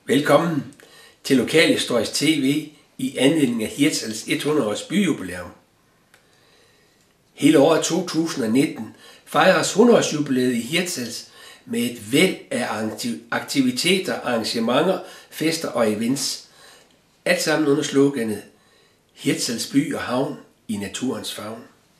Velkommen til Lokalhistorisk TV i anledning af Hirtshals 100-års byjubilæum. Hele året 2019 fejres 100-årsjubilæet i Hirtshals med et væld af aktiviteter, arrangementer, fester og events. Alt sammen under sloganet Hirtshals by og havn i naturens favn.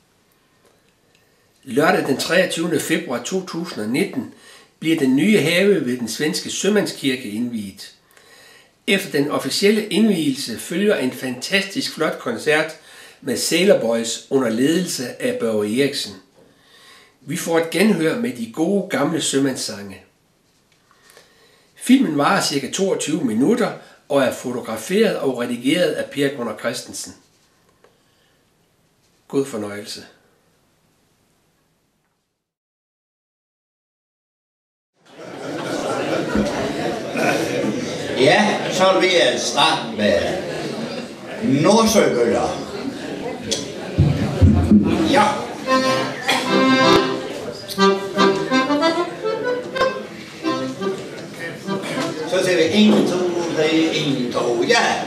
Lørdag den 23. februar 2019 bliver den nye have ved den svenske sømandskirke indviet. Efter den officielle indvielse følger en fantastisk flot koncert med Sailor Boys under ledelse af Børge Eriksen. Vi får et genhør med de gode gamle sømandssange. Filmen varer ca. 22 minutter og er fotograferet og redigeret af Per Gunnar Christensen. God fornøjelse. Ja, så vil jeg starte med Nordsøbøller. Ja. Så ser vi 1, 2, 3, 1, 2, ja.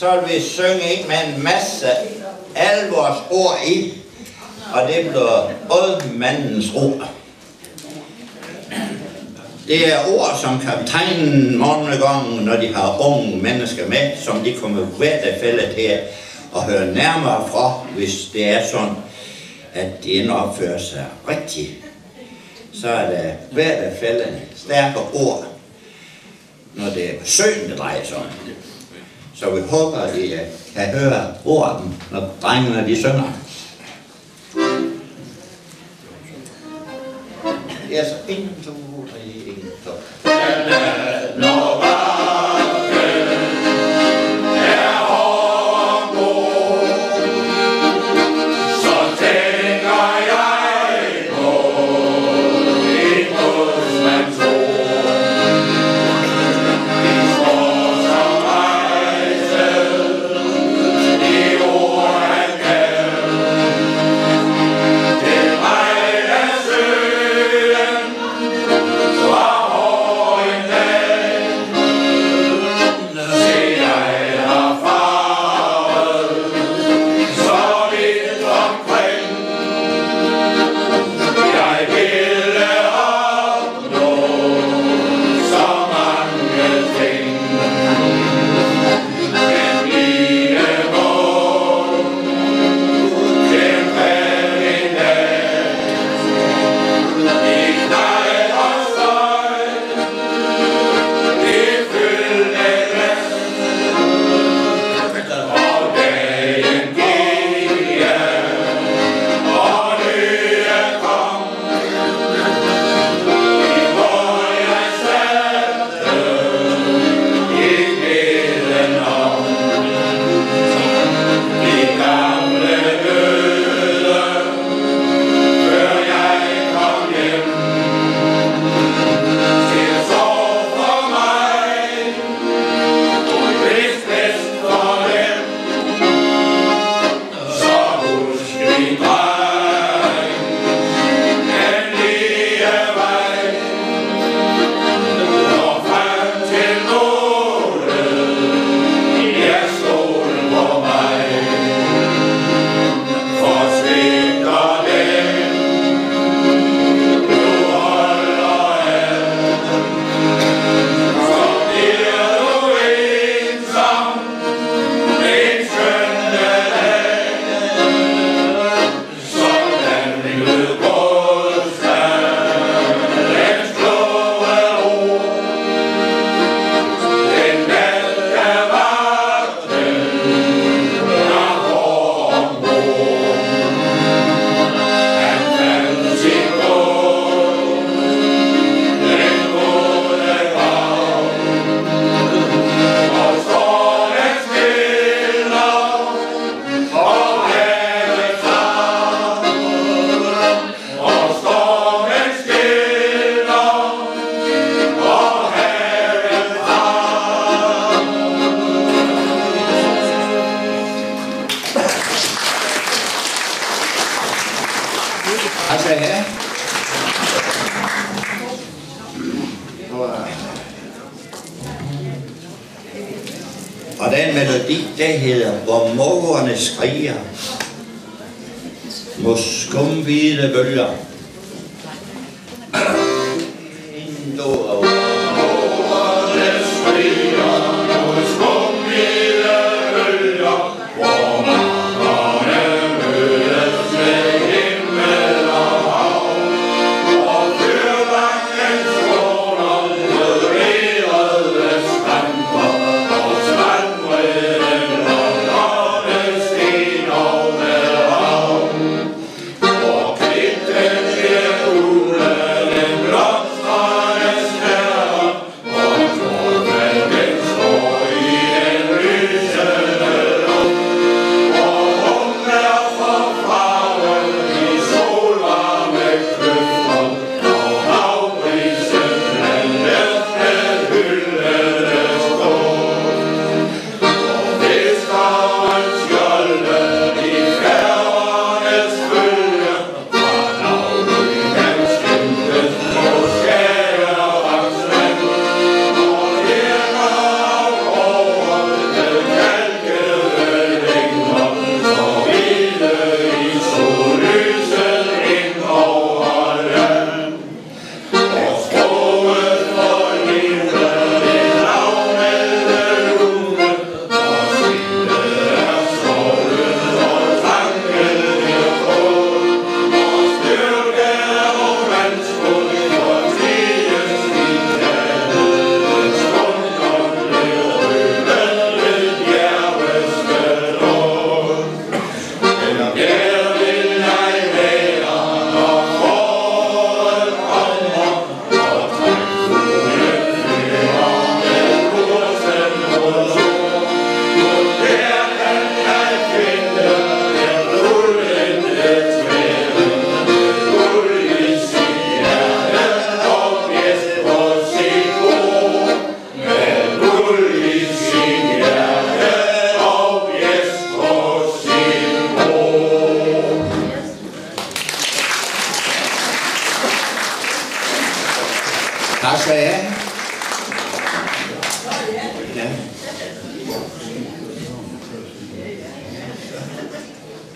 så vil vi synge ind med en masse alle vores ord i, og det bliver Oddmandens ord. Det er ord, som kaptajnen mange gange, når de har unge mennesker med, som de kommer hvert fælde til at høre nærmere fra, hvis det er sådan, at de indopfører sig rigtigt. Så er der hvert fælde stærke ord, når det er besøgen, det drejer sig om. Så vi håber, at I kan høre ordene, når drengene de synger. Det er så 1, 2, 3, 1, 2. Og den melodi, der hedder Hvor mågerne skriger mod skumhvide bølger. Yeah.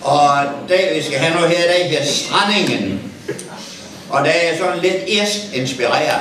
Og det vi skal have nu her, det her Strandingen. Og der er sådan lidt irsk inspireret.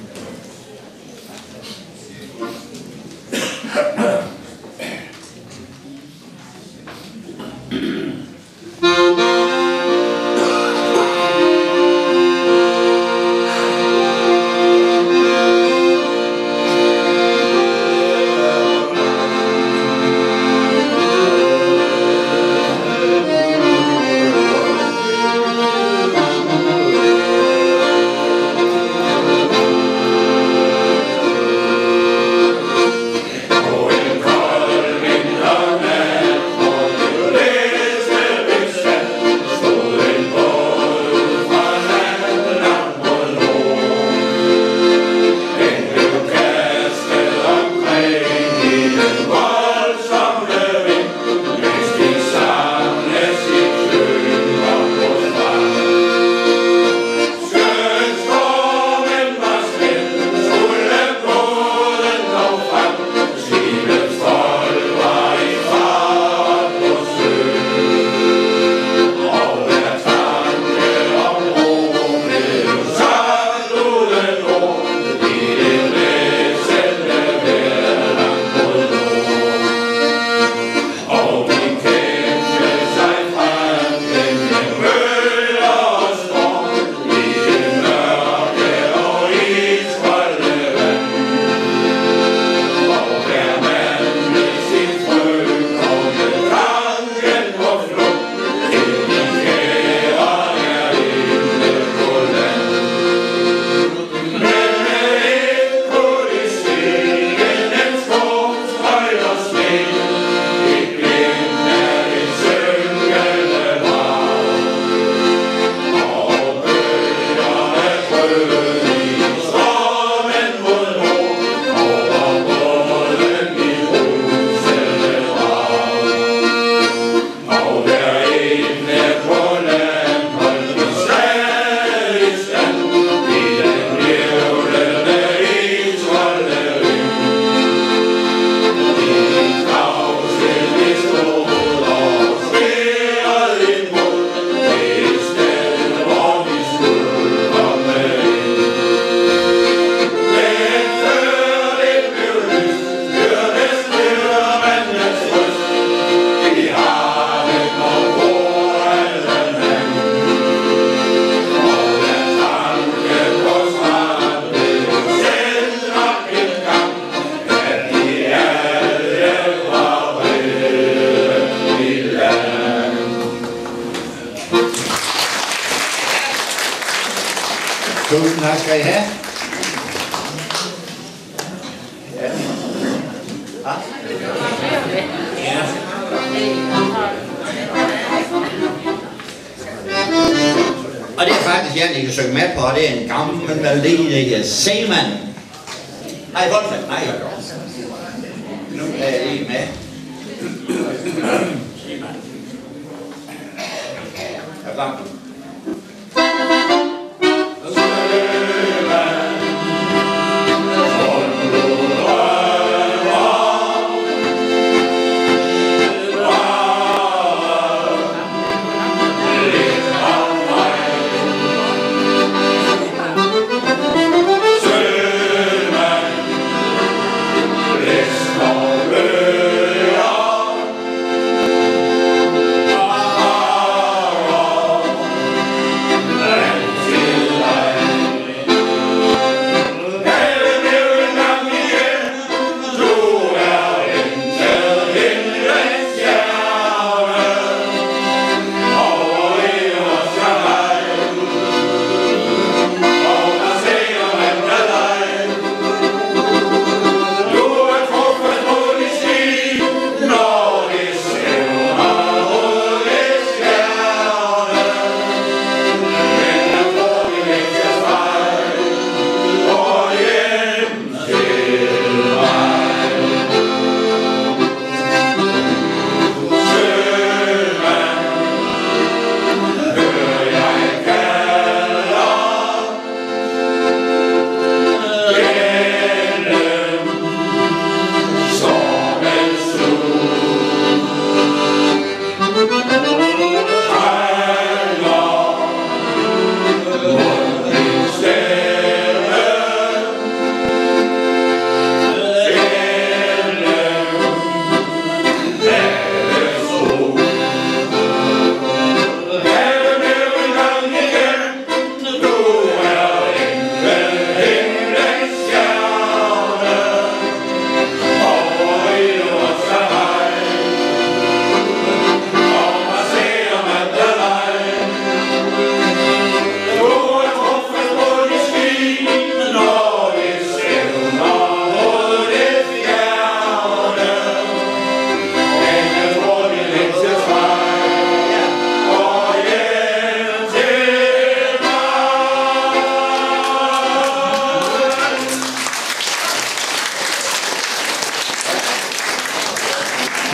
Tusind tak skal I have. Ja. Ja. Og det er faktisk en, I kan synge med på, og det er en gammel melodi, der hedder Seaman. Har I fået det? Nej. Nu er jeg lige med. Jeg er klar.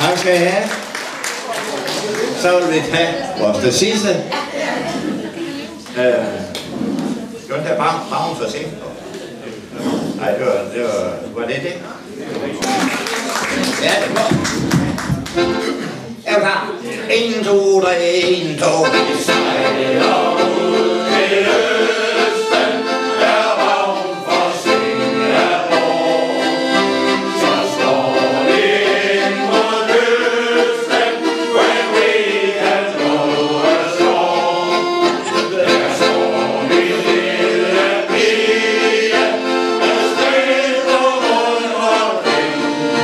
Tak skal I have. Så vil vi have vores det sidste. Skal du have Magnus for sent? Nej, det var det. Ja, det var. Jeg er klar. 1, 2, 3, 1, 2, 3. Vi sejler ud til Østen, der vagn for Singapore. Så står vi ind mod kysten, when we can go ashore. Der står vi lille pige, der strider rundt omkring.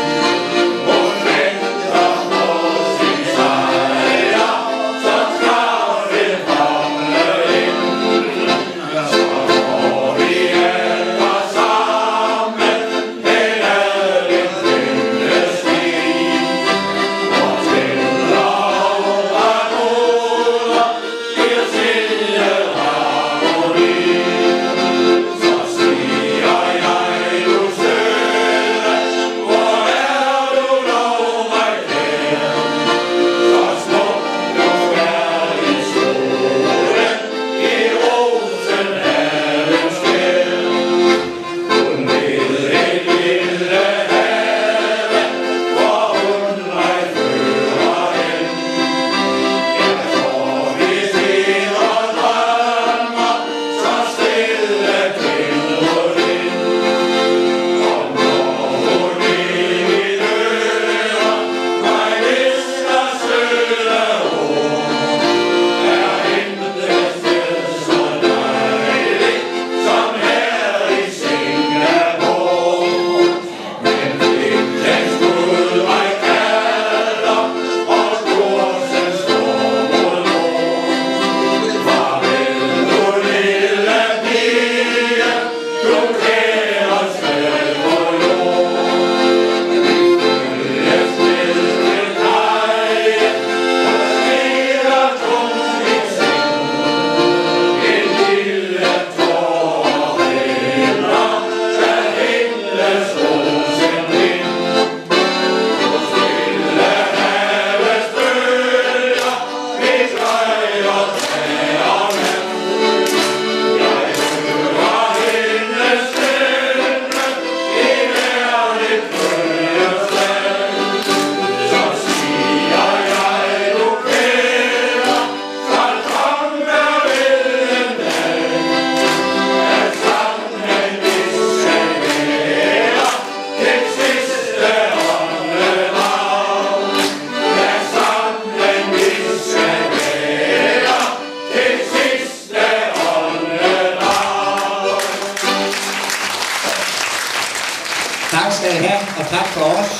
Hun venter på sin sejr, så snart vi kommer ind. Så får vi alle sammen en ærlig kvindestil. Og spiller over noder, giver sildeharmoni. Så siger jeg, du søde, hvor er du dog, mig kære? Så smuk du er i solen, i rosen havens skær. Hun ved en lille have, hvor hun mig fører hen. Jeg tror vi sidder og drømmer, så stille til mod ind. Og når hun i mit øre mig hvisker søde ord, er intet sted så dejligt som her i Singapore. Men pligtens Gud mig kalder, og kursen står mod nord. Farvel, du lille pige, du kæreste på jord. Vi følges ned til kajen, og smiler tungt i sind. En lille tåre hælder, da himlens rosenvind. På stille havets bølger, vi drejer træerne. Jeg hører hendes stemme i nærligt bølgeslag. Så siger jeg, du kære, skal komme vel en dag, at sammen vi skal være det sidste åndedrag. At sammen vi skal være det sidste åndedrag. Tak skal I have, og tak for os.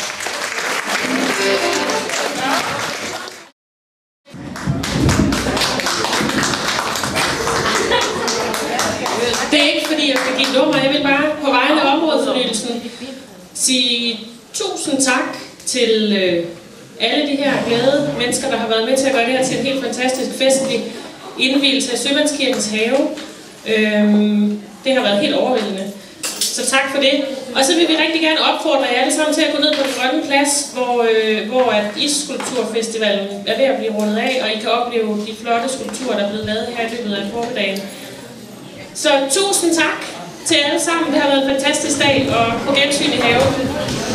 Det er ikke fordi, jeg skal give nummer. Jeg vil bare på vegne af områdefornyelsen sige tusind tak til alle de her glade mennesker, der har været med til at gøre det her til en helt fantastisk festlig indvielse af Sømandskirkens have. Det har været helt overvældende. Så tak for det. Og så vil vi rigtig gerne opfordre jer alle sammen til at gå ned på Den Grønne Plads, hvor at Isskulpturfestivalen er ved at blive rundet af, og I kan opleve de flotte skulpturer, der er blevet lavet her i løbet af formiddagen. Så tusind tak til alle sammen. Det har været en fantastisk dag, og på gensyn i haven.